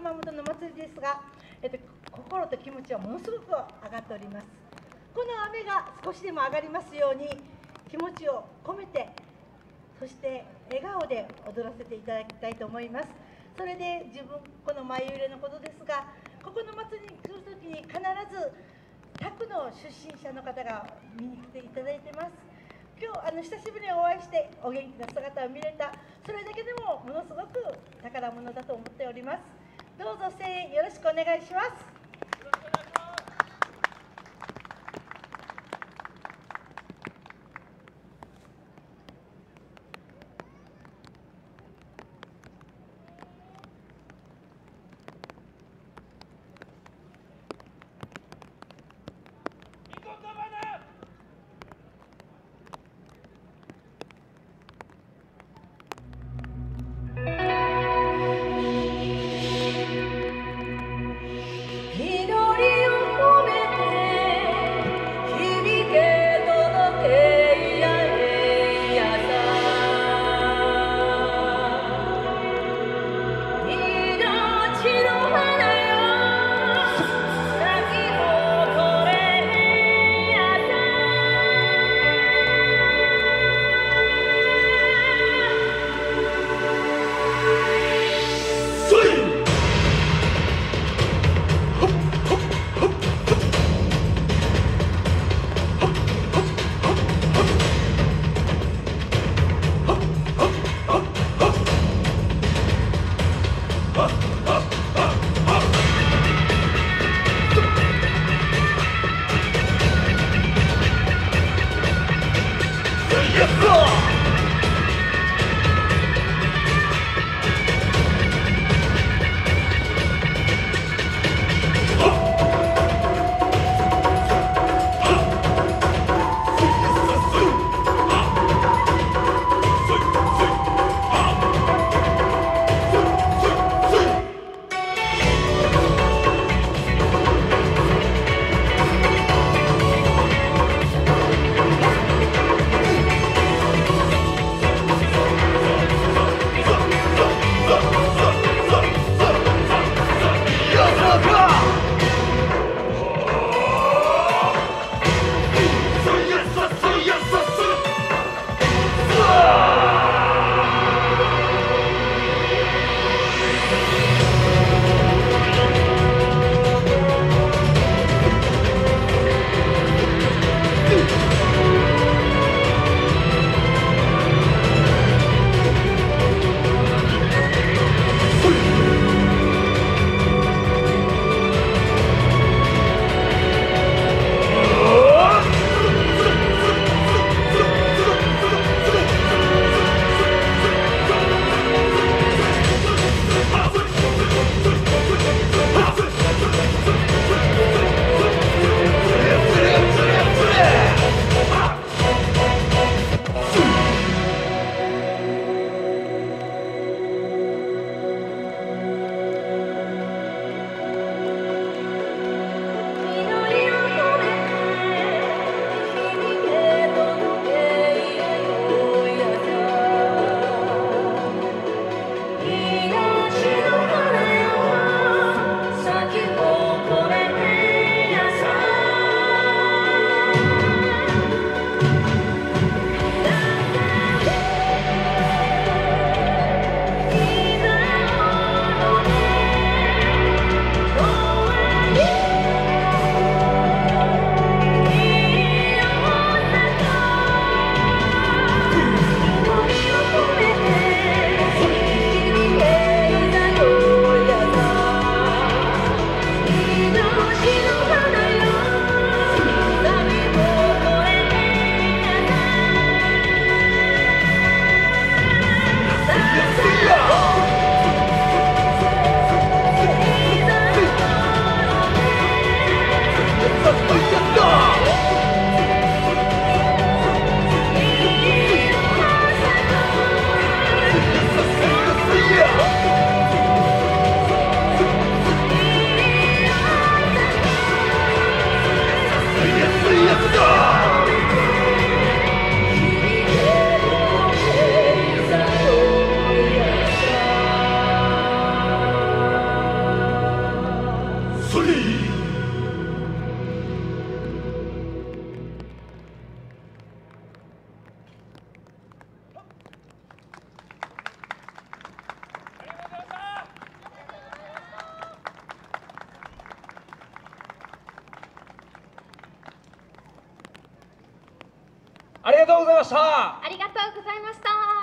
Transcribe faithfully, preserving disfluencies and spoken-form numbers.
浜本の祭りですが、えっと、心と気持ちはものすごく上がっております。この雨が少しでも上がりますように気持ちを込めて、そして笑顔で踊らせていただきたいと思います。それで自分、この眉揺れのことですが、ここの祭りに来るときに必ず他区の出身者の方が見に来ていただいてます。今日あの久しぶりにお会いしてお元気な姿を見れた、それだけでもものすごく宝物だと思っております。どうぞ声援よろしくお願いします。 ありがとうございました。 ありがとうございました。